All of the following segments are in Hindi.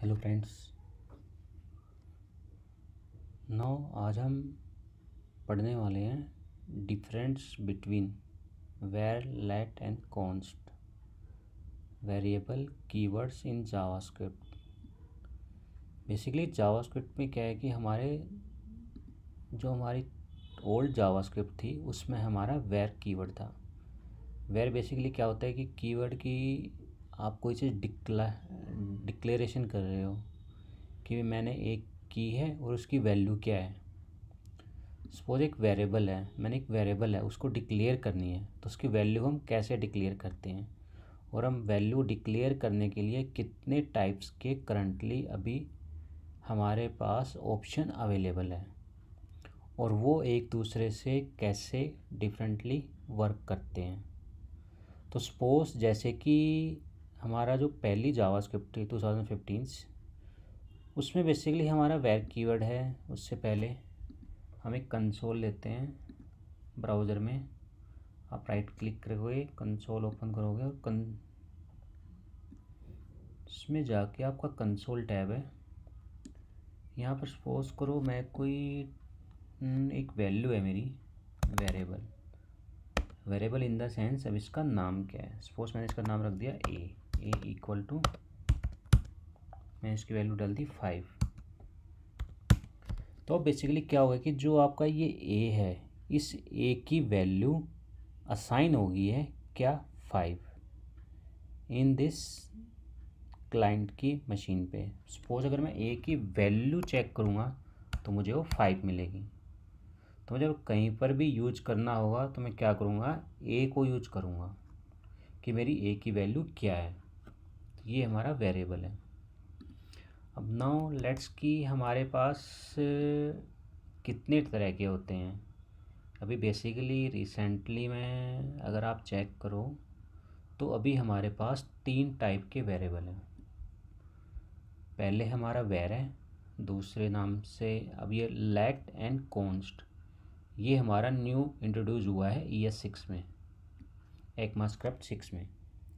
Hello friends. आज हम पढ़ने वाले हैं difference between var let and const variable keywords in JavaScript. Basically JavaScript में क्या है कि हमारी ओल्ड जावास्क्रिप्ट थी उसमें हमारा वेर कीवर्ड था। वेर बेसिकली क्या होता है कि कीवर्ड की आप कोई चीज़ डिक्लेरेशन कर रहे हो कि मैंने एक की है और उसकी वैल्यू क्या है। सपोज एक वेरिएबल है, मैंने एक वेरिएबल है उसको डिक्लेयर करनी है, तो उसकी वैल्यू हम कैसे डिक्लेयर करते हैं और हम वैल्यू डिक्लेयर करने के लिए कितने टाइप्स के करंटली अभी हमारे पास ऑप्शन अवेलेबल है और वो एक दूसरे से कैसे डिफरेंटली वर्क करते हैं। तो सपोज जैसे कि हमारा जो पहली जावास्क्रिप्ट थी 2015 उसमें बेसिकली हमारा वेर कीवर्ड है। उससे पहले हम एक कंसोल लेते हैं ब्राउज़र में, आप राइट क्लिक करोगे, कंसोल ओपन करोगे और इसमें जाके आपका कंसोल टैब है। यहाँ पर सपोज करो मैं कोई एक वैल्यू है मेरी वेरिएबल इन द सेंस अब इसका नाम क्या है। सपोज मैंने इसका नाम रख दिया ए इक्वल टू, मैं इसकी वैल्यू डाल दी 5। तो बेसिकली क्या होगा कि जो आपका ये ए है, इस ए की वैल्यू असाइन होगी है क्या 5 इन दिस क्लाइंट की मशीन पे। सपोज अगर मैं ए की वैल्यू चेक करूँगा तो मुझे वो 5 मिलेगी। तो मुझे कहीं पर भी यूज करना होगा तो मैं क्या करूँगा, ए को यूज करूँगा कि मेरी ए की वैल्यू क्या है। ये हमारा वेरिएबल है। अब नाउ लेट्स कि हमारे पास कितने तरह के होते हैं। अभी बेसिकली रिसेंटली में अगर आप चेक करो तो अभी हमारे पास 3 टाइप के वेरिएबल हैं। पहले हमारा वेर है, दूसरे नाम से अब ये लेट एंड कॉन्स्ट, ये हमारा न्यू इंट्रोड्यूस हुआ है ES6 में, ECMAScript 6 में।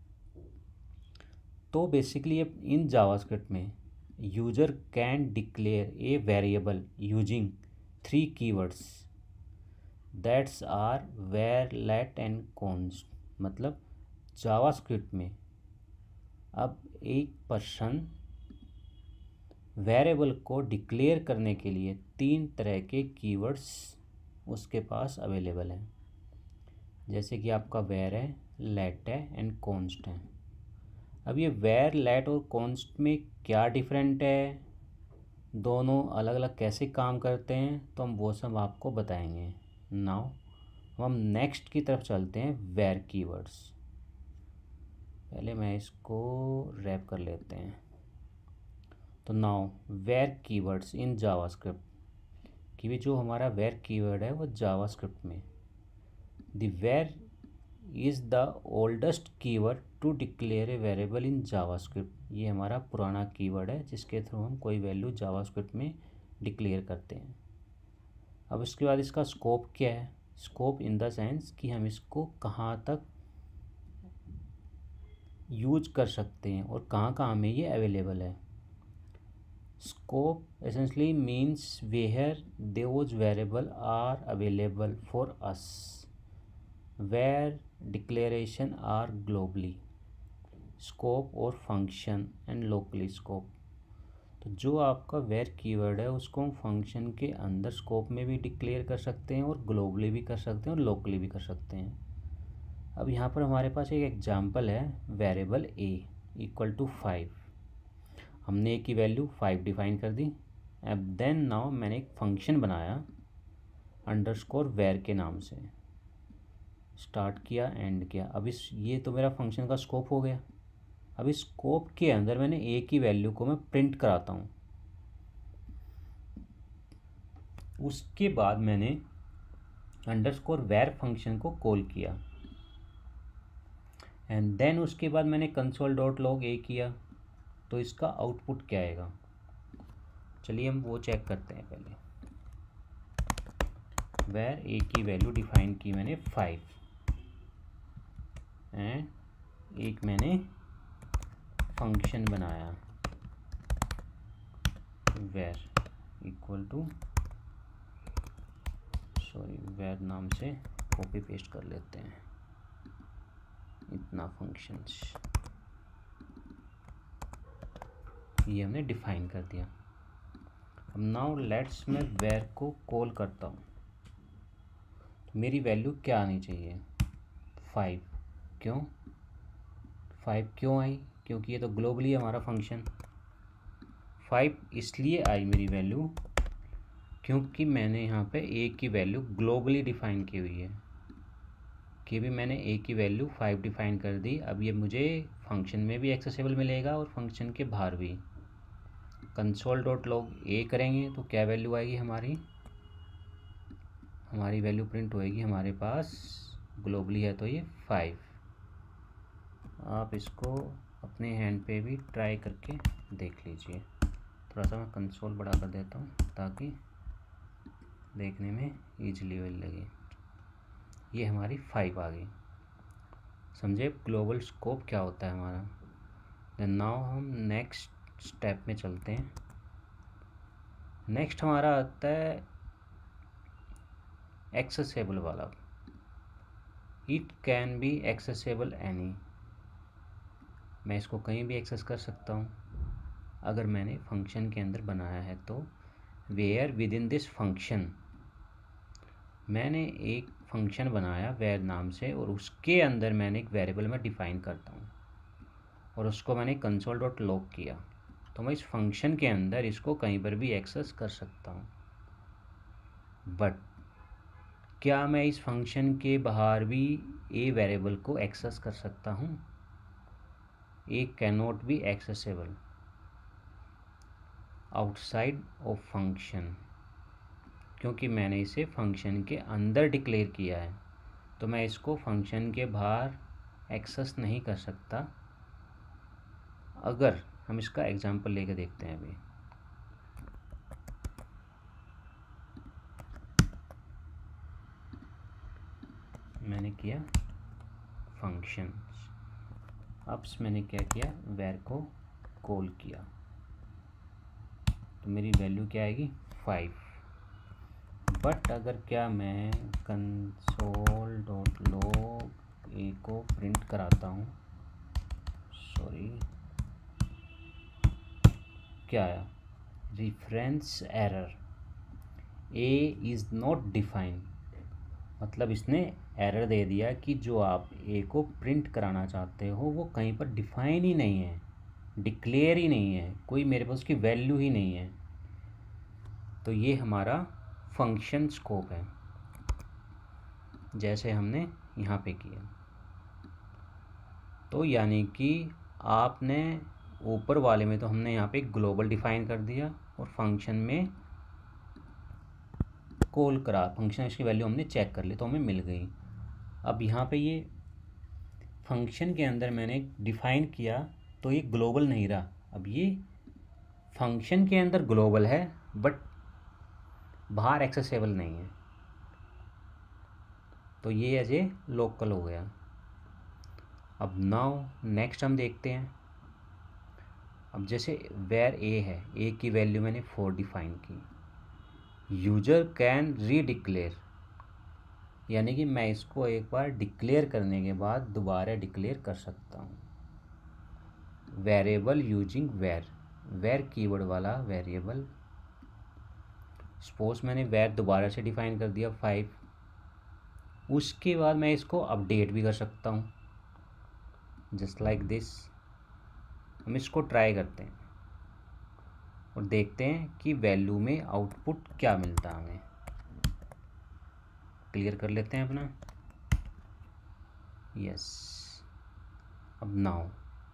तो बेसिकली इन जावास्क्रिप्ट में user can declare a variable using 3 keywords that's are var let and const. मतलब जावास्क्रिप्ट में अब एक पर्सन वेरिएबल को डिक्लेयर करने के लिए 3 तरह के कीवर्ड्स उसके पास अवेलेबल हैं। जैसे कि आपका वेर है, लेट है एंड कॉन्स्ट है। अब ये वेर, लेट और कॉन्स्ट में क्या डिफरेंट है, दोनों अलग अलग कैसे काम करते हैं, तो हम वो सब आपको बताएंगे। नाउ हम नेक्स्ट की तरफ चलते हैं, वेर कीवर्ड्स। पहले मैं इसको रैप कर लेते हैं। तो now var keywords in JavaScript, कि भी जो हमारा वेर कीवर्ड है वो जावास्क्रिप्ट में the var is the oldest keyword to declare a variable in JavaScript. ये हमारा पुराना कीवर्ड है जिसके थ्रू हम कोई वैल्यू जावास्क्रिप्ट में डिक्लेयर करते हैं। अब इसके बाद इसका स्कोप क्या है। स्कोप इन द सेंस कि हम इसको कहाँ तक यूज कर सकते हैं और कहाँ कहाँ में ये अवेलेबल है। Scope essentially means where those variable are available for us var declaration are globally scope और फंक्शन एंड लोकली स्कोप। तो जो आपका वेर कीवर्ड है उसको हम फंक्शन के अंदर स्कोप में भी डिक्लेयर कर सकते हैं और ग्लोबली भी कर सकते हैं और लोकली भी कर सकते हैं। अब यहाँ पर हमारे पास एक एग्जांपल है, वेरिएबल ए इक्वल टू 5। हमने ए की वैल्यू 5 डिफाइन कर दी। अब देन नाउ मैंने एक फंक्शन बनाया अंडरस्कोर वेर के नाम से, स्टार्ट किया एंड किया। अब ये तो मेरा फंक्शन का स्कोप हो गया। अब इस स्कोप के अंदर मैंने ए की वैल्यू को मैं प्रिंट कराता हूँ। उसके बाद मैंने अंडरस्कोर वेर फंक्शन को कॉल किया एंड देन उसके बाद मैंने कंसोल डॉट लॉग ए किया। तो इसका आउटपुट क्या आएगा, चलिए हम वो चेक करते हैं। पहले वेर ए की वैल्यू डिफाइन की मैंने 5 एंड एक मैंने फंक्शन बनाया वेर इक्वल टू वेर नाम से कॉपी पेस्ट कर लेते हैं इतना फंक्शंस, ये हमने डिफाइन कर दिया। अब नाउ लेट्स मैं वेर को कॉल करता हूँ, मेरी वैल्यू क्या आनी चाहिए 5। क्यों 5 क्यों आई? क्योंकि ये तो ग्लोबली हमारा फंक्शन 5 इसलिए आई मेरी वैल्यू क्योंकि मैंने यहाँ पे ए की वैल्यू ग्लोबली डिफ़ाइन की हुई है कि भी मैंने ए की वैल्यू 5 डिफ़ाइन कर दी। अब ये मुझे फंक्शन में भी एक्सेसिबल मिलेगा और फंक्शन के बाहर भी। कंसोल डॉट लॉग ए करेंगे तो क्या वैल्यू आएगी हमारी वैल्यू प्रिंट होएगी हमारे पास ग्लोबली है तो ये 5। आप इसको अपने हैंड पे भी ट्राई करके देख लीजिए। थोड़ा सा मैं कंसोल बड़ा कर देता हूँ ताकि देखने में ईजिली लगे। ये हमारी 5 आ गई। समझे ग्लोबल स्कोप क्या होता है हमारा। देन नाउ हम नेक्स्ट स्टेप में चलते हैं। नेक्स्ट हमारा आता है एक्सेसिबल वाला। It can be accessible any, मैं इसको कहीं भी एक्सेस कर सकता हूँ अगर मैंने फंक्शन के अंदर बनाया है तो। Where within this function, मैंने एक फंक्शन बनाया वेयर नाम से और उसके अंदर मैंने एक वेरिएबल में डिफ़ाइन करता हूँ और उसको मैंने कंसोल डॉट लॉग किया तो मैं इस फंक्शन के अंदर इसको कहीं पर भी एक्सेस कर सकता हूँ। बट क्या मैं इस फंक्शन के बाहर भी ए वेरिएबल को एक्सेस कर सकता हूँ? A can not be accessible outside of function, क्योंकि मैंने इसे फंक्शन के अंदर डिक्लेयर किया है तो मैं इसको फंक्शन के बाहर एक्सेस नहीं कर सकता। अगर हम इसका एग्जांपल लेके देखते हैं अभी, मैंने किया फंक्शंस, अब मैंने क्या किया वेर को कॉल किया तो मेरी वैल्यू क्या आएगी 5। बट अगर क्या मैं कंसोल डॉट लॉग ए को प्रिंट कराता हूँ, क्या आया reference error, a is not defined, मतलब इसने एरर दे दिया कि जो आप ए को प्रिंट कराना चाहते हो वो कहीं पर डिफाइन ही नहीं है, डिक्लेयर ही नहीं है, कोई मेरे पास उसकी वैल्यू ही नहीं है। तो ये हमारा फंक्शन स्कोप है जैसे हमने यहाँ पे किया। तो यानी कि आपने ऊपर वाले में तो हमने यहाँ पे ग्लोबल डिफाइन कर दिया और फंक्शन में कॉल करा, फंक्शन इसकी वैल्यू हमने चेक कर ली तो हमें मिल गई। अब यहाँ पे ये फंक्शन के अंदर मैंने डिफाइन किया तो ये ग्लोबल नहीं रहा, अब ये फंक्शन के अंदर ग्लोबल है बट बाहर एक्सेसिबल नहीं है, तो ये एज ए लोकल हो गया। अब नाउ नेक्स्ट हम देखते हैं। अब जैसे वेर ए है, ए की वैल्यू मैंने 4 डिफाइन की, यूजर कैन रीडिक्लेयर, यानी कि मैं इसको एक बार डिक्लेयर करने के बाद दोबारा डिक्लेयर कर सकता हूँ। Variable using var, var keyword वाला वेरिएबल, सपोज मैंने वेर दोबारा से डिफाइन कर दिया 5, उसके बाद मैं इसको अपडेट भी कर सकता हूँ जस्ट लाइक दिस। हम इसको ट्राई करते हैं और देखते हैं कि वैल्यू में आउटपुट क्या मिलता है हमें। क्लियर कर लेते हैं अपना, यस। अब नाउ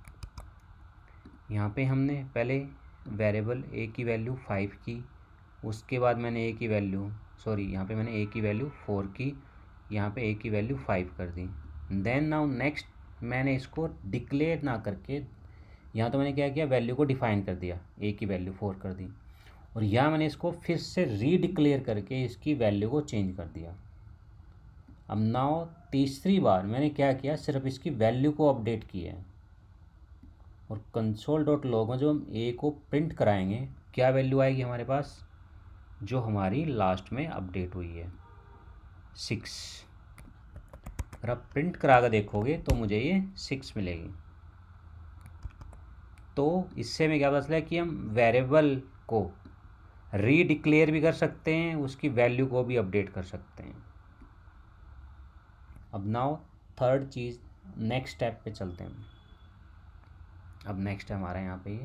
यहाँ पे हमने पहले वेरिएबल ए की वैल्यू 5 की, उसके बाद मैंने ए की वैल्यू यहाँ पे मैंने ए की वैल्यू 4 की, यहाँ पे ए की वैल्यू 5 कर दी। देन नाउ नेक्स्ट मैंने इसको डिक्लेयर ना करके यहाँ तो मैंने क्या किया वैल्यू को डिफाइन कर दिया, ए की वैल्यू 4 कर दी, और यहाँ मैंने इसको फिर से रीडिक्लेयर करके इसकी वैल्यू को चेंज कर दिया। अब नाउ तीसरी बार मैंने क्या किया, सिर्फ इसकी वैल्यू को अपडेट किया है और कंसोल डॉट लॉग में जो हम ए को प्रिंट कराएंगे क्या वैल्यू आएगी हमारे पास, जो हमारी लास्ट में अपडेट हुई है 6। अगर आप प्रिंट करा कर देखोगे तो मुझे ये 6 मिलेगी। तो इससे हमें क्या पता चला कि हम वेरिएबल को रीडिक्लेयर भी कर सकते हैं, उसकी वैल्यू को भी अपडेट कर सकते हैं। अब नाउ थर्ड चीज़, नेक्स्ट स्टेप पे चलते हैं। अब नेक्स्ट है हमारा यहाँ पे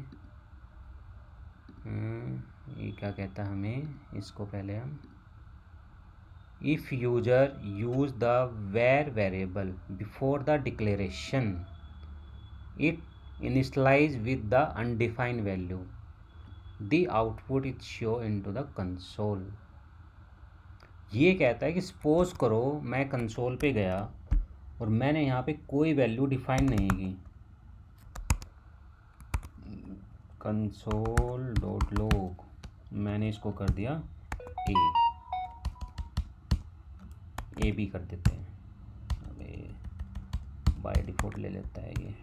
ये क्या कहता है हमें, इसको पहले हम if user use the var variable before the declaration it initialise with the undefined value the output is show into the console. ये कहता है कि सपोज करो मैं कंसोल पे गया और मैंने यहाँ पे कोई वैल्यू डिफाइन नहीं की, कंसोल डॉट लॉग मैंने इसको कर दिया ए भी कर देते हैं, अबे बाय डिफ़ॉल्ट ले लेता है ये,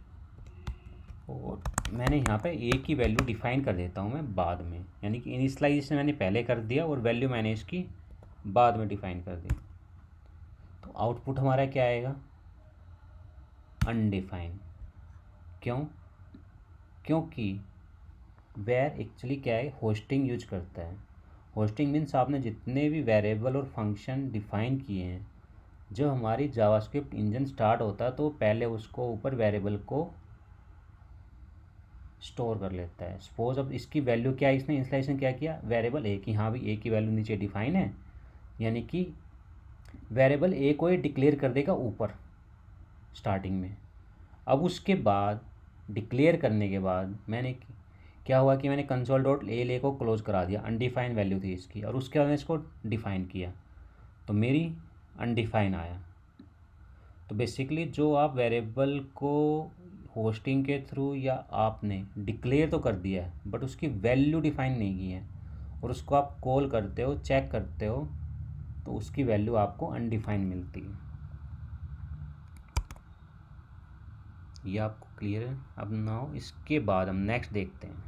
और मैंने यहाँ पे ए की वैल्यू डिफ़ाइन कर देता हूँ मैं बाद में, यानी कि इनिशियलाइजेशन मैंने पहले कर दिया और वैल्यू मैंने इसकी बाद में डिफ़ाइन कर दी। तो आउटपुट हमारा क्या आएगा, अनडिफाइन। क्यों, क्योंकि वेयर एक्चुअली क्या है, होस्टिंग यूज करता है। होस्टिंग मीन्स आपने जितने भी वेरिएबल और फंक्शन डिफ़ाइन किए हैं, जब हमारी जावास्क्रिप्ट इंजन स्टार्ट होता है तो पहले उसको ऊपर वेरिएबल को स्टोर कर लेता है। सपोज अब इसकी वैल्यू क्या है, इसने इंस्टॉलेशन क्या किया, वेरिएबल ए की, हाँ भाई ए की वैल्यू नीचे डिफाइन है, यानी कि वेरिएबल ए को ये डिक्लेयर कर देगा ऊपर स्टार्टिंग में। अब उसके बाद डिक्लेयर करने के बाद मैंने क्या हुआ कि मैंने कंसोल डॉट ले को क्लोज करा दिया, अनडिफाइंड वैल्यू थी इसकी, और उसके बाद मैंने इसको डिफ़ाइन किया तो मेरी अनडिफाइन आया। तो बेसिकली जो आप वेरिएबल को होस्टिंग के थ्रू या आपने डिक्लेयर तो कर दिया है बट उसकी वैल्यू डिफ़ाइन नहीं की है और उसको आप कॉल करते हो, चेक करते हो, तो उसकी वैल्यू आपको अनडिफाइन मिलती है। ये आपको क्लियर है। अब नाउ इसके बाद हम नेक्स्ट देखते हैं,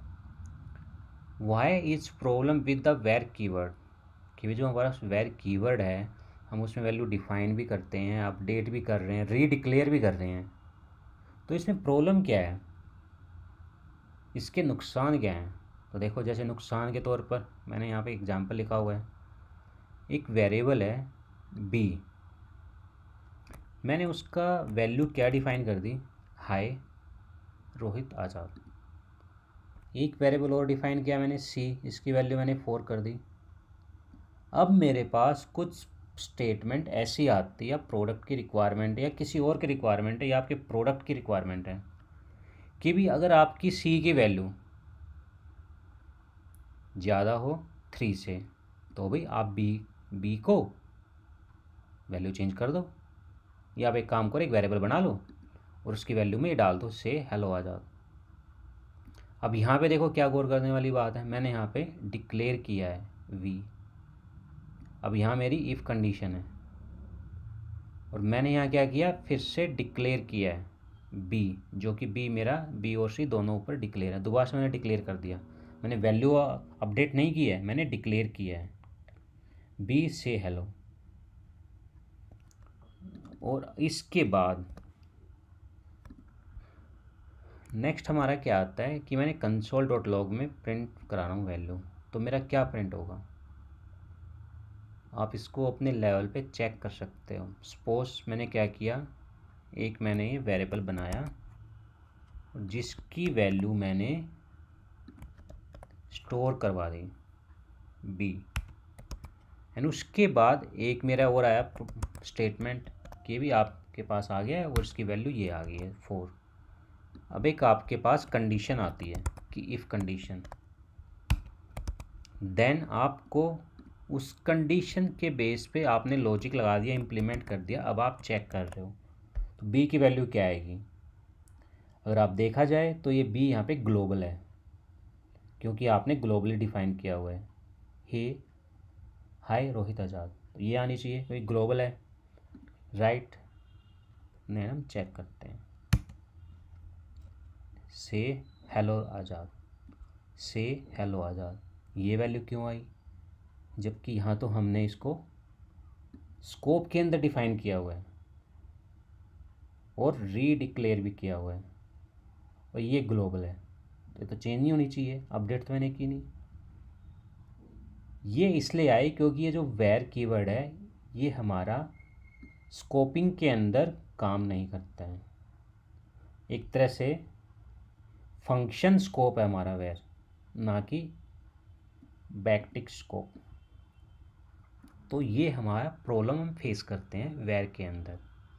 why is problem with the var keyword, कि जो हमारा वेर कीवर्ड है हम उसमें वैल्यू डिफाइन भी करते हैं, अपडेट भी कर रहे हैं, रीडिक्लेयर भी कर रहे हैं, तो इसमें प्रॉब्लम क्या है, इसके नुकसान क्या हैं। तो देखो जैसे नुकसान के तौर पर मैंने यहाँ पे एग्जांपल लिखा हुआ है, एक वेरिएबल है बी, मैंने उसका वैल्यू क्या डिफ़ाइन कर दी, हाय रोहित आज़ाद। एक वेरिएबल और डिफ़ाइन किया मैंने सी, इसकी वैल्यू मैंने 4 कर दी। अब मेरे पास कुछ स्टेटमेंट ऐसी आती है, या प्रोडक्ट की रिक्वायरमेंट है या किसी और की रिक्वायरमेंट है या आपके प्रोडक्ट की रिक्वायरमेंट है कि भी अगर आपकी सी की वैल्यू ज़्यादा हो 3 से तो भाई आप बी को वैल्यू चेंज कर दो, या आप एक काम करो एक वेरिएबल बना लो और उसकी वैल्यू में ये डाल दो से हेलो आज़ाद। अब यहाँ पे देखो क्या गौर करने वाली बात है, मैंने यहाँ पे डिक्लेयर किया है वी, अब यहाँ मेरी इफ़ कंडीशन है और मैंने यहाँ क्या किया, फिर से डिक्लेयर किया है बी, जो कि बी मेरा बी और सी दोनों ऊपर डिक्लेयर है, दोबारा से मैंने डिक्लेयर कर दिया, मैंने वैल्यू अपडेट नहीं की है, मैंने डिक्लेयर किया है बी से हेलो। और इसके बाद नेक्स्ट हमारा क्या आता है कि मैंने कंसोल डॉट लॉग में प्रिंट करा रहा हूँ वैल्यू, तो मेरा क्या प्रिंट होगा, आप इसको अपने लेवल पे चेक कर सकते हो। सपोज मैंने क्या किया, एक मैंने ये वेरिएबल बनाया जिसकी वैल्यू मैंने स्टोर करवा दी बी, एंड उसके बाद एक मेरा और आया स्टेटमेंट कि भी आपके पास आ गया है और इसकी वैल्यू ये आ गई है 4। अब एक आपके पास कंडीशन आती है कि इफ़ कंडीशन, देन आपको उस कंडीशन के बेस पे आपने लॉजिक लगा दिया, इम्प्लीमेंट कर दिया, अब आप चेक कर रहे हो तो बी की वैल्यू क्या आएगी। अगर आप देखा जाए तो ये बी यहाँ पे ग्लोबल है क्योंकि आपने ग्लोबली डिफाइन किया हुआ है, हे हाय रोहित आज़ाद, तो ये आनी चाहिए क्योंकि ग्लोबल है, राइट। नहीं, हम चेक करते हैं से हेलो आज़ाद, से हेलो आज़ाद। ये वैल्यू क्यों आई, जबकि यहाँ तो हमने इसको स्कोप के अंदर डिफाइन किया हुआ है और रीडिक्लेयर भी किया हुआ है, और ये ग्लोबल है, तो ये तो चेंज नहीं होनी चाहिए, अपडेट तो मैंने की नहीं। ये इसलिए आई क्योंकि ये जो वेर कीवर्ड है ये हमारा स्कोपिंग के अंदर काम नहीं करता है, एक तरह से फंक्शन स्कोप है हमारा वेर, ना कि बैकटिक स्कोप। तो ये हमारा प्रॉब्लम हम फेस करते हैं वेर के अंदर।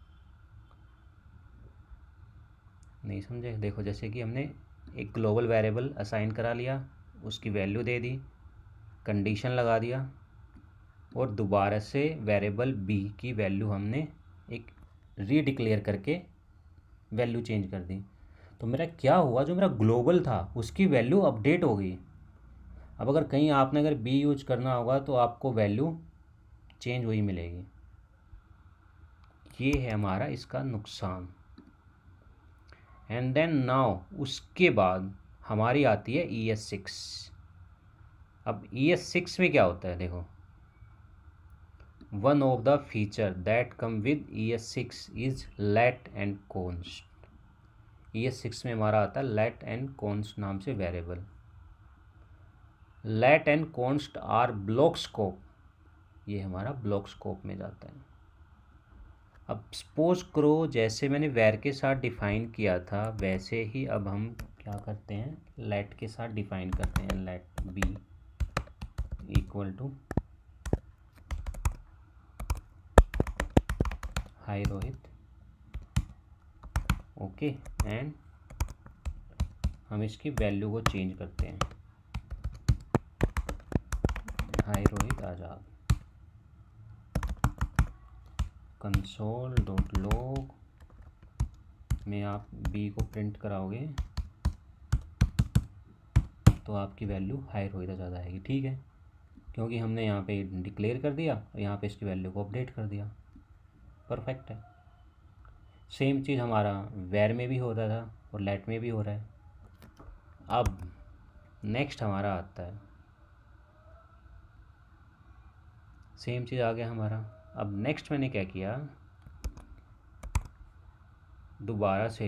नहीं समझे? देखो, जैसे कि हमने एक ग्लोबल वेरिएबल असाइन करा लिया, उसकी वैल्यू दे दी, कंडीशन लगा दिया, और दोबारा से वेरिएबल बी की वैल्यू हमने एक रीडिक्लेयर करके वैल्यू चेंज कर दी। तो मेरा क्या हुआ, जो मेरा ग्लोबल था उसकी वैल्यू अपडेट हो गई। अब अगर कहीं आपने अगर बी यूज करना होगा तो आपको वैल्यू चेंज हुई मिलेगी। ये है हमारा इसका नुकसान। एंड देन नाउ उसके बाद हमारी आती है ES6। अब ES6 में क्या होता है, देखो, one of the feature that come with ES6 is let and const. ES6 में हमारा आता है लेट एंड कॉन्स्ट नाम से variable. Let and const are block scope, ये हमारा ब्लॉक स्कोप में जाता है। अब सपोज करो जैसे मैंने वेर के साथ डिफाइन किया था वैसे ही अब हम क्या करते हैं, लेट के साथ डिफाइन करते हैं। Let b equal to hi Rohit, okay, and हम इसकी वैल्यू को चेंज करते हैं, hi Rohit Azad. Console dot log में आप बी को प्रिंट कराओगे तो आपकी वैल्यू हाई रोहित आजाद आएगी। ठीक है, क्योंकि हमने यहाँ पे डिक्लेयर कर दिया और यहाँ पे इसकी वैल्यू को अपडेट कर दिया। परफेक्ट है। सेम चीज़ हमारा वेर में भी हो रहा था और लेट में भी हो रहा है। अब नेक्स्ट हमारा आता है, सेम चीज़ आ गया हमारा। अब नेक्स्ट मैंने क्या किया, दोबारा से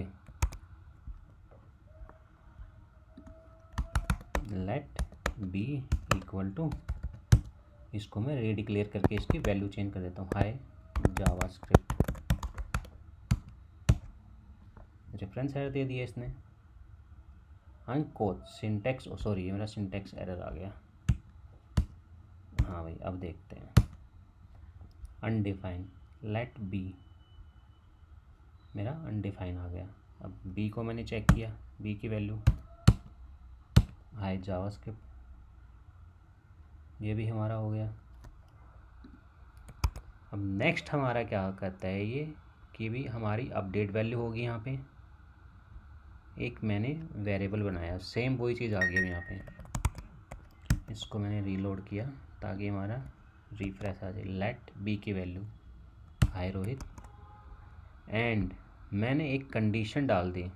लेट बी इक्वल टू, इसको मैं रीडिक्लेयर करके इसकी वैल्यू चेंज कर देता हूँ, हाय जावास्क्रिप्ट। रेफरेंस एरर दे दिया इसने, अनकोड सिंटैक्स, सॉरी ये मेरा सिंटैक्स एरर आ गया। हाँ भाई, अब देखते हैं। अनडिफाइन, लेट बी मेरा अनडिफाइन आ गया। अब बी को मैंने चेक किया, बी की वैल्यू हाय जावास्क्रिप्ट, ये भी हमारा हो गया। अब नेक्स्ट हमारा क्या करता है ये कि भी हमारी अपडेट वैल्यू होगी। यहाँ पे एक मैंने वेरिएबल बनाया, सेम वही चीज़ आ गई यहाँ पे। इसको मैंने रीलोड किया ताकि हमारा रिफ्रेश आ जाए। लेट बी की वैल्यू हाय रोहित, एंड मैंने एक कंडीशन डाल दी,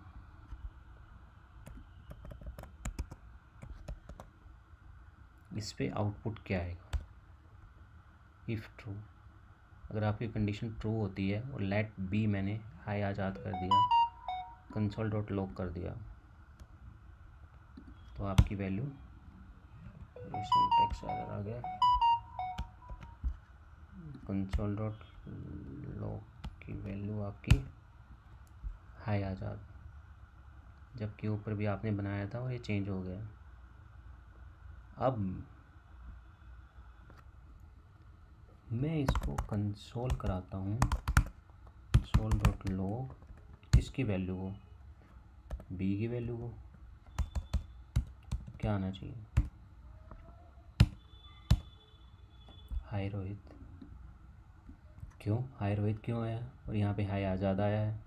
इस पे आउटपुट क्या आएगा, इफ़ ट्रू। अगर आपकी कंडीशन ट्रू होती है और लेट बी मैंने हाई आज़ाद कर दिया, कंसोल डॉट लॉग कर दिया, तो आपकी वैल्यू सिंटैक्स एरर आ गया, कंसोल डॉट लॉग की वैल्यू आपकी हाई आज़ाद, जबकि ऊपर भी आपने बनाया था और ये चेंज हो गया। अब मैं इसको कंसोल कराता हूँ, कंसोल डॉट लॉग, इसकी वैल्यू को, बी की वैल्यू को क्या आना चाहिए, हाय रोहित। क्यों हाय रोहित क्यों आया और यहाँ पे हाय आज़ाद आया है?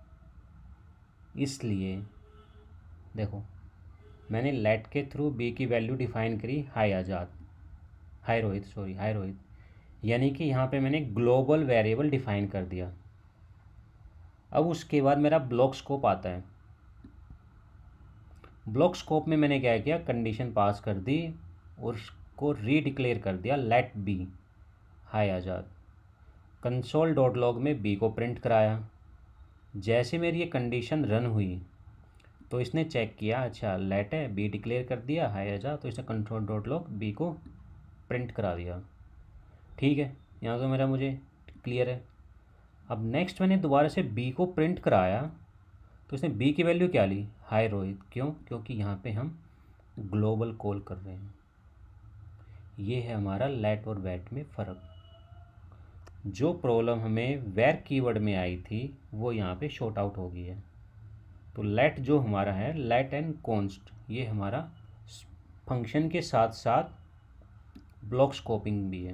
इसलिए देखो, मैंने लेट के थ्रू बी की वैल्यू डिफाइन करी hi Azad, hi Rohit, sorry hi Rohit, यानी कि यहाँ पे मैंने ग्लोबल वेरिएबल डिफाइन कर दिया। अब उसके बाद मेरा ब्लॉक स्कोप आता है, ब्लॉक स्कोप में मैंने क्या किया, कंडीशन पास कर दी और उसको रीडिक्लेयर कर दिया let b hi Azad. Console dot log में बी को प्रिंट कराया। जैसे मेरी ये कंडीशन रन हुई तो इसने चेक किया, अच्छा लेट है, बी डिक्लेयर कर दिया हाई आज़ाद, तो इसने कंसोल डॉट लॉग बी को प्रिंट करा दिया। ठीक है, यहाँ तो मेरा मुझे क्लियर है। अब नेक्स्ट मैंने दोबारा से बी को प्रिंट कराया तो इसने बी की वैल्यू क्या ली, हाय रोहित। क्यों? क्योंकि यहाँ पे हम ग्लोबल कॉल कर रहे हैं। ये है हमारा लेट और वेट में फ़र्क। जो प्रॉब्लम हमें वेर कीवर्ड में आई थी वो यहाँ पे शॉर्ट आउट हो गई है। तो लेट जो हमारा है, लेट एंड कॉन्स्ट, ये हमारा फंक्शन के साथ साथ ब्लॉक स्कोपिंग भी है।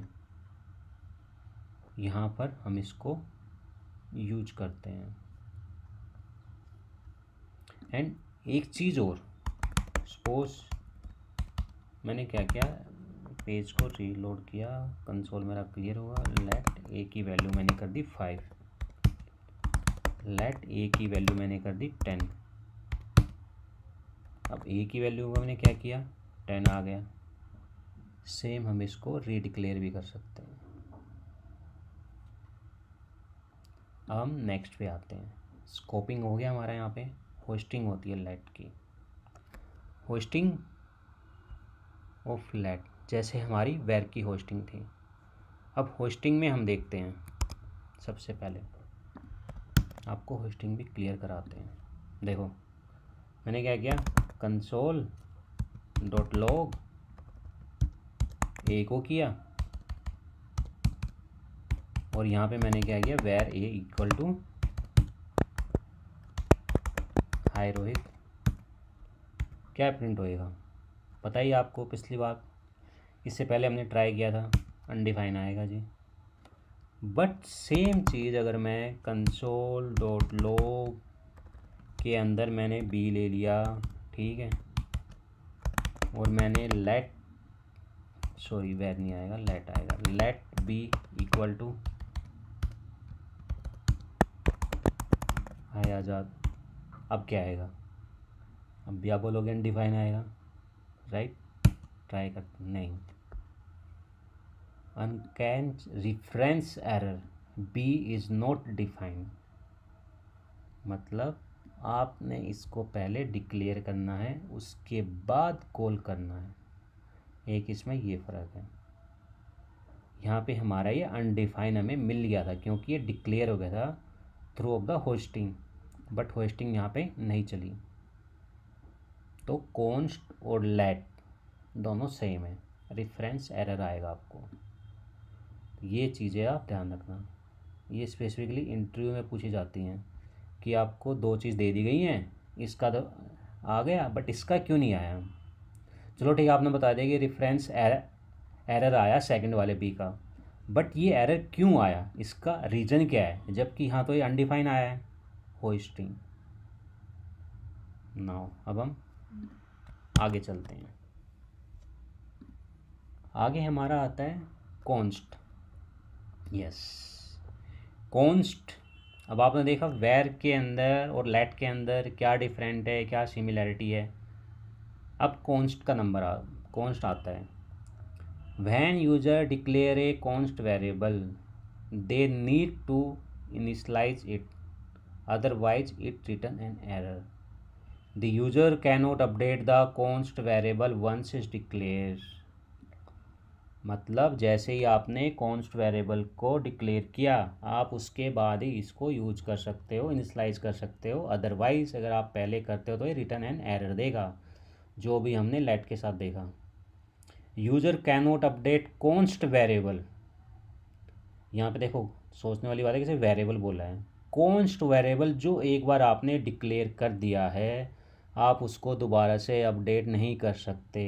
यहाँ पर हम इसको यूज करते हैं। एंड एक चीज़ और, सपोज मैंने क्या किया, पेज को रीलोड किया, कंसोल मेरा क्लियर हुआ, लेट ए की वैल्यू मैंने कर दी 5, लेट ए की वैल्यू मैंने कर दी 10। अब ए की वैल्यू को मैंने क्या किया, 10 आ गया। सेम हम इसको रीडिक्लेयर भी कर सकते हैं। अब हम नेक्स्ट पे आते हैं। स्कोपिंग हो गया हमारा, यहाँ पे होस्टिंग होती है लेट की। होस्टिंग ऑफ लेट जैसे हमारी वेर की होस्टिंग थी। अब होस्टिंग में हम देखते हैं, सबसे पहले आपको होस्टिंग भी क्लियर कराते हैं। देखो मैंने क्या किया, कंसोल डॉट लॉग ए को किया और यहाँ पे मैंने क्या किया, var a equal to hi Rohit. क्या प्रिंट होएगा पता ही आपको, पिछली बार इससे पहले हमने ट्राई किया था, अनडिफाइन आएगा जी। बट सेम चीज़ अगर मैं कंसोल डॉट लॉग के अंदर मैंने बी ले लिया, ठीक है, और मैंने लेट, सॉरी वेर नहीं आएगा, लेट आएगा, let b equal to hi Azad. अब क्या आएगा, अब भी आप बोलोगे अनडिफाइन आएगा, राइट? ट्राई करते, नहीं, uncaught reference error b is not defined. मतलब आपने इसको पहले डिक्लेयर करना है, उसके बाद कॉल करना है। एक इसमें ये फ़र्क है। यहाँ पे हमारा ये अनडिफाइन हमें मिल गया था क्योंकि ये डिक्लेयर हो गया था through of the hoisting, but hoisting यहाँ पे नहीं चली। तो कॉन्स्ट और लेट दोनों सेम है, रेफरेंस एरर आएगा आपको। ये चीज़ें आप ध्यान रखना, ये स्पेसिफिकली इंटरव्यू में पूछी जाती हैं कि आपको दो चीज़ दे दी गई हैं, इसका तो आ गया बट इसका क्यों नहीं आया। चलो ठीक है, आपने बता दिया कि रेफरेंस एरर आया सेकंड वाले बी का, बट ये एरर क्यों आया, इसका रीज़न क्या है, जबकि यहाँ तो ये अनडिफाइन आया है होस्टिंग। नाउ अब हम आगे चलते हैं। आगे हमारा आता है कॉन्स्ट। Yes, const. अब आपने देखा वेर के अंदर और लेट के अंदर क्या डिफरेंट है, क्या सिमिलैरिटी है। अब कॉन्स्ट का कॉन्स्ट आता है, when user declare a const variable they need to initialize it, otherwise it return an error. The user cannot update the const variable once is declare. मतलब जैसे ही आपने कॉन्स्ट वेरिएबल को डिक्लेयर किया, आप उसके बाद ही इसको यूज कर सकते हो, इनिशियलाइज कर सकते हो। अदरवाइज अगर आप पहले करते हो तो ये रिटर्न एन एरर देगा, जो भी हमने लेट के साथ देखा। User can not update const variable, यहाँ पे देखो सोचने वाली बात है, किसी वेरिएबल बोला है। कॉन्स्ट वेरिएबल जो एक बार आपने डिक्लेयर कर दिया है, आप उसको दोबारा से अपडेट नहीं कर सकते।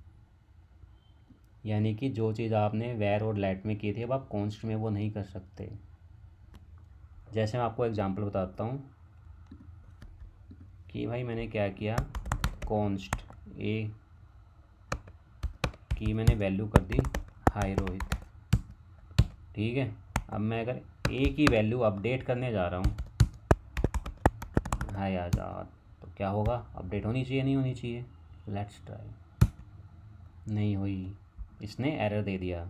यानी कि जो चीज़ आपने वेर और लेट में की थी, अब आप कॉन्स्ट में वो नहीं कर सकते। जैसे मैं आपको एग्जांपल बताता हूँ कि भाई मैंने क्या किया, कॉन्स्ट ए की मैंने वैल्यू कर दी हाय रोहित, ठीक है। अब मैं अगर ए की वैल्यू अपडेट करने जा रहा हूँ हाय आज़ाद, तो क्या होगा, अपडेट होनी चाहिए नहीं होनी चाहिए। लेट्स ट्राई, नहीं हुई, इसने एरर दे दिया।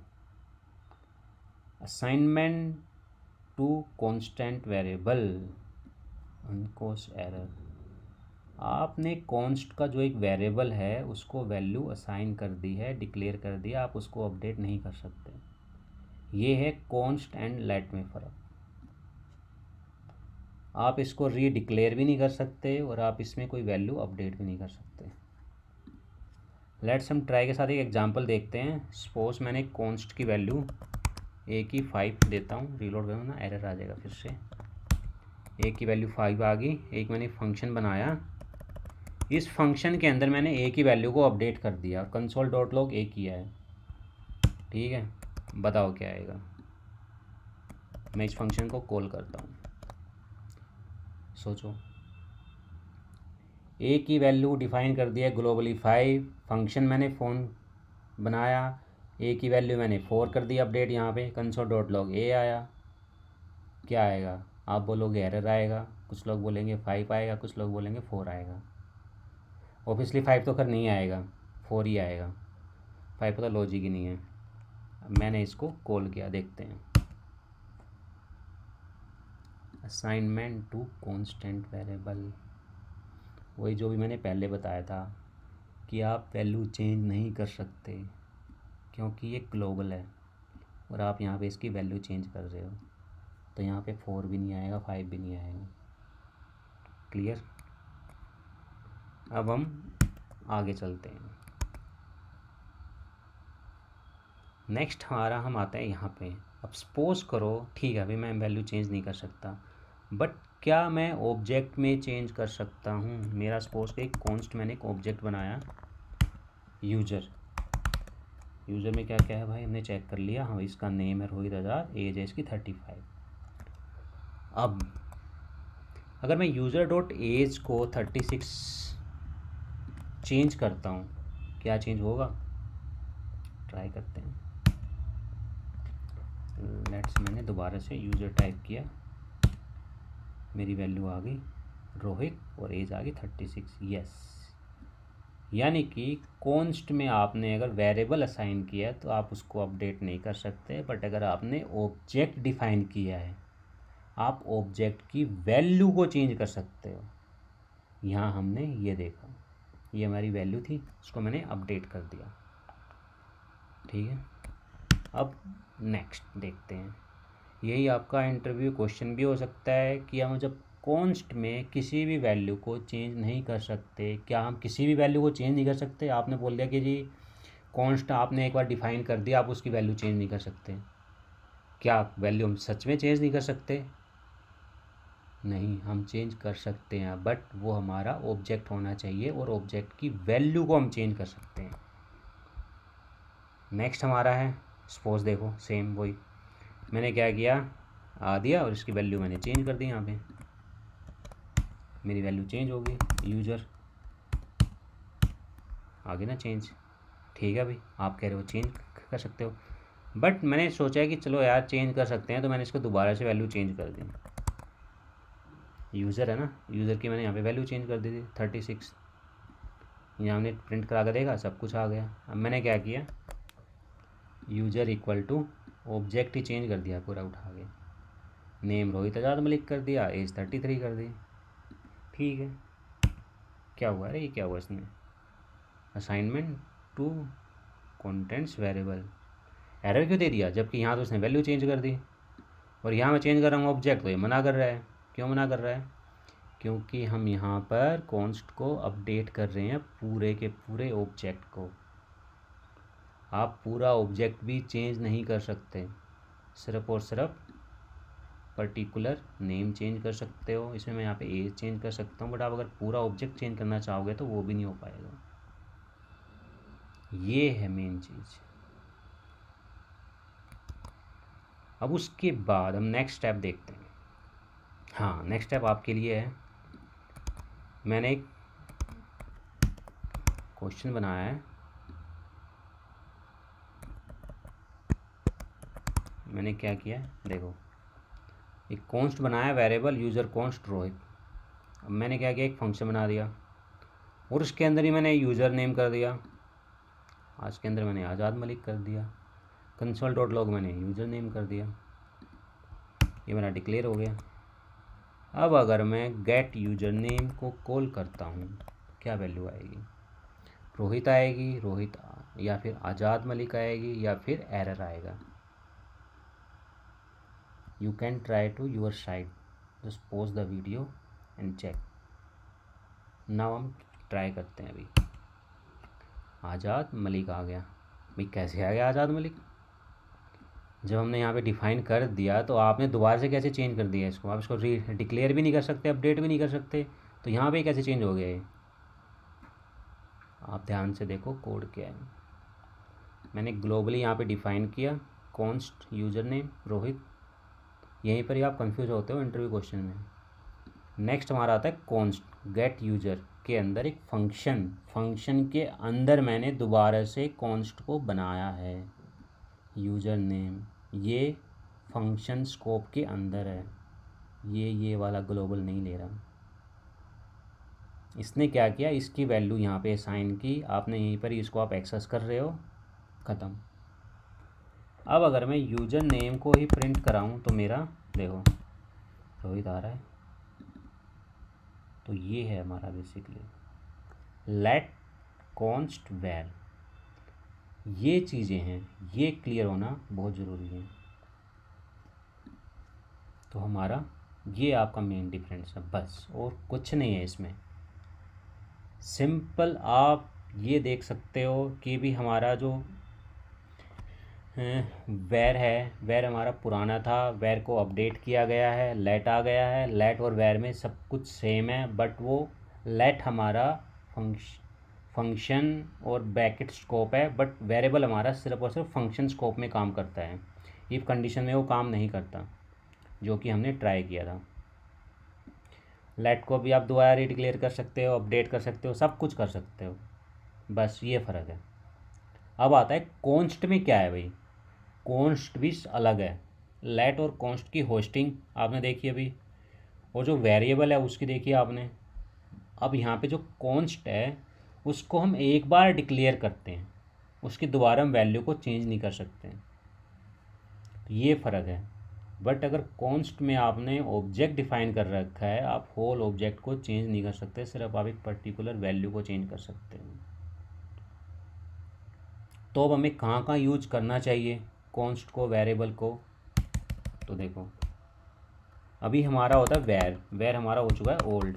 Assignment to constant variable, uncaught error. आपने कॉन्स्ट का जो एक वेरिएबल है उसको वैल्यू असाइन कर दी है, डिक्लेयर कर दिया, आप उसको अपडेट नहीं कर सकते। ये है कॉन्स्ट एंड लेट में फ़र्क। आप इसको री डिक्लेयर भी नहीं कर सकते और आप इसमें कोई वैल्यू अपडेट भी नहीं कर सकते। लेट्स हम ट्राई के साथ एक एग्जांपल देखते हैं। सपोज मैंने कॉन्स्ट की वैल्यू ए की 5 देता हूँ, रीलोड करूँ ना, एरर आ जाएगा फिर से। ए की वैल्यू 5 आ गई। एक मैंने फंक्शन बनाया, इस फंक्शन के अंदर मैंने ए की वैल्यू को अपडेट कर दिया और कंसोल डॉट लॉग ए किया है। ठीक है, बताओ क्या आएगा। मैं इस फंक्शन को कॉल करता हूँ, सोचो। ए की वैल्यू डिफाइन कर दिया ग्लोबली 5, फंक्शन मैंने फ़ोन बनाया, ए की वैल्यू मैंने 4 कर दी अपडेट, यहाँ पे कंसोल डॉट लॉग ए आया। क्या आएगा, आप बोलोगे एरर आएगा, कुछ लोग बोलेंगे 5 आएगा, कुछ लोग बोलेंगे 4 आएगा। ऑब्वियसली 5 तो खैर नहीं आएगा, 4 ही आएगा। 5 का तो लॉजिक ही नहीं है। अब मैंने इसको कॉल किया, देखते हैं। असाइनमेंट टू कांस्टेंट वेरिएबल, वही जो भी मैंने पहले बताया था कि आप वैल्यू चेंज नहीं कर सकते क्योंकि ये ग्लोबल है और आप यहाँ पे इसकी वैल्यू चेंज कर रहे हो, तो यहाँ पे 4 भी नहीं आएगा, 5 भी नहीं आएगा। क्लियर। अब हम आगे चलते हैं। नेक्स्ट हमारा हम आता है यहाँ पे। अब सपोज करो, ठीक है, अभी मैं वैल्यू चेंज नहीं कर सकता, बट क्या मैं ऑब्जेक्ट में चेंज कर सकता हूँ। मेरा सपोज एक कॉन्स्ट, मैंने एक ऑब्जेक्ट बनाया यूजर। यूज़र में क्या क्या है भाई, हमने चेक कर लिया। हाँ, इसका नेम है रोहित आज़ाद, एज है इसकी 35। अब अगर मैं यूज़र डॉट एज को 36 चेंज करता हूँ, क्या चेंज होगा, ट्राई करते हैं। लेट्स, मैंने दोबारा से यूज़र टाइप किया, मेरी वैल्यू आ गई रोहित और एज आ गई 36। यस, यानी कि कॉन्स्ट में आपने अगर वेरिएबल असाइन किया है तो आप उसको अपडेट नहीं कर सकते, बट अगर आपने ऑब्जेक्ट डिफाइन किया है आप ऑब्जेक्ट की वैल्यू को चेंज कर सकते हो। यहाँ हमने ये देखा, ये हमारी वैल्यू थी, उसको मैंने अपडेट कर दिया। ठीक है, अब नेक्स्ट देखते हैं। यही आपका इंटरव्यू क्वेश्चन भी हो सकता है कि हम जब कॉन्स्ट में किसी भी वैल्यू को चेंज नहीं कर सकते, क्या हम किसी भी वैल्यू को चेंज नहीं कर सकते। आपने बोल दिया कि जी कॉन्स्ट आपने एक बार डिफाइन कर दिया, आप उसकी वैल्यू चेंज नहीं कर सकते। क्या वैल्यू हम सच में चेंज नहीं कर सकते? नहीं, हम चेंज कर सकते हैं, बट वो हमारा ऑब्जेक्ट होना चाहिए और ऑब्जेक्ट की वैल्यू को हम चेंज कर सकते हैं। नेक्स्ट हमारा है सपोज, देखो सेम वही, मैंने क्या किया, आ दिया और इसकी वैल्यू मैंने चेंज कर दी। यहाँ पे मेरी वैल्यू चेंज हो गई, यूज़र आ गई ना चेंज। ठीक है भाई, आप कह रहे हो चेंज कर सकते हो, बट मैंने सोचा कि चलो यार चेंज कर सकते हैं, तो मैंने इसको दोबारा से वैल्यू चेंज कर दी। यूज़र है ना, यूज़र की मैंने यहाँ पे वैल्यू चेंज कर दी थी 36। यहाँ हमने प्रिंट करा कर देखा, सब कुछ आ गया। अब मैंने क्या किया, यूज़र इक्वल टू ऑब्जेक्ट ही चेंज कर दिया पूरा, उठा के नेम रोहित आज़ाद में लिख कर दिया, एज 33 कर दी। ठीक है, क्या हुआ, अरे ये क्या हुआ इसमें, assignment to contents variable, error क्यों दे दिया, जबकि यहाँ तो उसने वैल्यू चेंज कर दी और यहाँ मैं चेंज कर रहा हूँ ऑब्जेक्ट, तो ये मना कर रहा है। क्यों मना कर रहा है, क्योंकि हम यहाँ पर कॉन्स्ट को अपडेट कर रहे हैं पूरे के पूरे ऑब्जेक्ट को। आप पूरा ऑब्जेक्ट भी चेंज नहीं कर सकते, सिर्फ और सिर्फ पर्टिकुलर नेम चेंज कर सकते हो। इसमें मैं यहाँ पे एज चेंज कर सकता हूँ, बट आप अगर पूरा ऑब्जेक्ट चेंज करना चाहोगे तो वो भी नहीं हो पाएगा। ये है मेन चीज़। अब उसके बाद हम नेक्स्ट स्टेप देखते हैं। हाँ, नेक्स्ट स्टेप आपके लिए है, मैंने एक क्वेश्चन बनाया है, मैंने क्या किया है देखो, एक कॉन्स्ट बनाया वेरिएबल यूज़र कॉन्स्ट रोहित, अब मैंने क्या किया, एक फंक्शन बना दिया और उसके अंदर ही मैंने यूज़र नेम कर दिया, आज के अंदर मैंने आज़ाद मलिक कर दिया, कंसोल डॉट लॉग मैंने यूज़र नेम कर दिया, ये मेरा डिक्लेयर हो गया। अब अगर मैं गेट यूज़र नेम को कॉल करता हूँ, क्या वैल्यू आएगी, रोहित आएगी, रोहित या फिर आज़ाद मलिक आएगी या फिर एरर आएगा। You can try to your side, just pause the video and check. Now हम ट्राई करते हैं। अभी आज़ाद मलिक आ गया। भाई कैसे आ गया आज़ाद मलिक, जब हमने यहाँ पे डिफ़ाइन कर दिया तो आपने दोबारा से कैसे चेंज कर दिया इसको, आप इसको डिक्लेयर भी नहीं कर सकते, अपडेट भी नहीं कर सकते, तो यहाँ पे कैसे चेंज हो गया ये, आप ध्यान से देखो कोड क्या है। मैंने ग्लोबली यहाँ पे डिफ़ाइन किया कॉन्स्ट यूज़र नेम रोहित, यहीं पर ही आप कंफ्यूज होते हो इंटरव्यू क्वेश्चन में। नेक्स्ट हमारा आता है कॉन्स्ट गेट यूज़र के अंदर एक फंक्शन के अंदर मैंने दोबारा से कॉन्स्ट को बनाया है। यूज़र नेम ये फंक्शन स्कोप के अंदर है, ये वाला ग्लोबल नहीं ले रहा। इसने क्या किया, इसकी वैल्यू यहाँ पे असाइन की, आपने यहीं पर इसको आप एक्सेस कर रहे हो, ख़त्म। अब अगर मैं यूज़र नेम को ही प्रिंट कराऊँ तो मेरा देखो रोहित आ रहा है, तो ये है हमारा बेसिकली लेट कॉन्स्ट वेर, ये चीज़ें हैं, ये क्लियर होना बहुत ज़रूरी है। तो हमारा ये आपका मेन डिफरेंस है बस, और कुछ नहीं है इसमें। सिंपल आप ये देख सकते हो कि भी हमारा जो वेर है, वेर हमारा पुराना था, वेर को अपडेट किया गया है, लेट आ गया है। लेट और वेर में सब कुछ सेम है, बट वो लेट हमारा फंक्शन और ब्रैकेट स्कोप है, बट वेरिएबल हमारा सिर्फ और सिर्फ फंक्शन स्कोप में काम करता है। इफ़ कंडीशन में वो काम नहीं करता, जो कि हमने ट्राई किया था। लेट को भी आप दोबारा रीडिक्लेयर कर सकते हो, अपडेट कर सकते हो, सब कुछ कर सकते हो, बस ये फ़र्क है। अब आता है कॉन्स्ट में क्या है भाई, कॉन्स्ट भी अलग है। लेट और कॉन्स्ट की होस्टिंग आपने देखी अभी, और जो वेरिएबल है उसकी देखी आपने। अब यहाँ पे जो कॉन्स्ट है उसको हम एक बार डिक्लेयर करते हैं, उसकी दोबारा हम वैल्यू को चेंज नहीं कर सकते, तो ये फ़र्क है। बट अगर कॉन्स्ट में आपने ऑब्जेक्ट डिफाइन कर रखा है, आप होल ऑब्जेक्ट को चेंज नहीं कर सकते, सिर्फ आप एक पर्टिकुलर वैल्यू को चेंज कर सकते हो। तो अब हमें कहाँ कहाँ यूज करना चाहिए कॉन्स्ट को, वेरिएबल को, तो देखो अभी हमारा होता है वेर हमारा हो चुका है ओल्ड,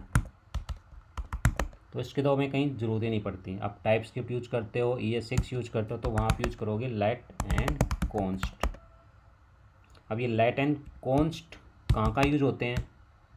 तो इसके तो हमें कहीं ज़रूरत ही नहीं पड़ती। आप टाइप स्क्रिप्ट यूज करते हो, ES6 यूज करते हो, तो वहाँ आप यूज करोगे लेट एंड कॉन्स्ट। अब ये लेट एंड कॉन्स्ट कहाँ कहाँ यूज होते हैं,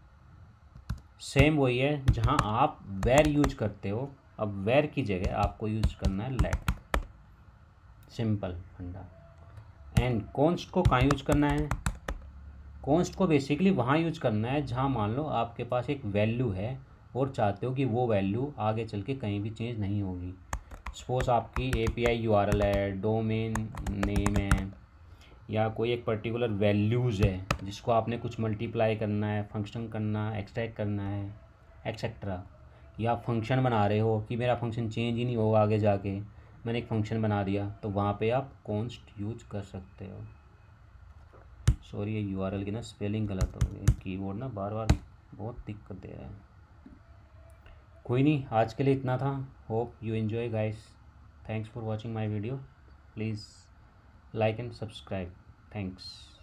सेम वही है जहाँ आप वेर यूज करते हो, अब वेर की जगह आपको यूज करना है लेट, सिंपल फंडा। एंड कॉन्स्ट को कहाँ यूज करना है, कॉन्स्ट को बेसिकली वहाँ यूज करना है जहाँ मान लो आपके पास एक वैल्यू है और चाहते हो कि वो वैल्यू आगे चल के कहीं भी चेंज नहीं होगी। सपोज आपकी API URL है, डोमेन नेम है, या कोई एक पर्टिकुलर वैल्यूज़ है जिसको आपने कुछ मल्टीप्लाई करना है, फंक्शन करना है, एक्सट्रैक्ट करना है, एक्सेट्रा। या फंक्शन बना रहे हो कि मेरा फंक्शन चेंज ही नहीं होगा आगे जाके, मैंने एक फंक्शन बना दिया, तो वहाँ पे आप कॉन्स्ट यूज कर सकते हो। सॉरी ये URL की ना स्पेलिंग गलत हो गई, कीबोर्ड ना बार बार बहुत दिक्कत दे रहा है। कोई नहीं, आज के लिए इतना था। Hope you enjoy guys, thanks for watching my video, please like and subscribe. Thanks.